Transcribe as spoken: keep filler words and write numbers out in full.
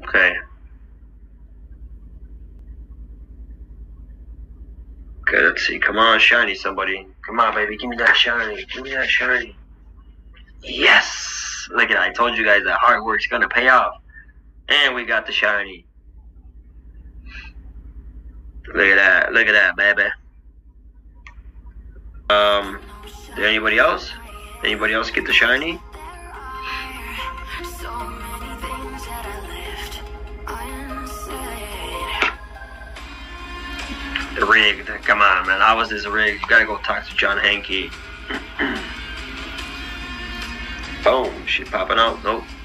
Okay. Okay, let's see. Come on, shiny somebody. Come on, baby. Give me that shiny. Give me that shiny. Yes! Look at that. I told you guys that hard work's gonna pay off. And we got the shiny. Look at that. Look at that, baby. Um, did anybody else? Anybody else get the shiny? Rigged. Come on, man. How was this rigged? You gotta go talk to John Hanke. Boom. Shit popping out. Nope.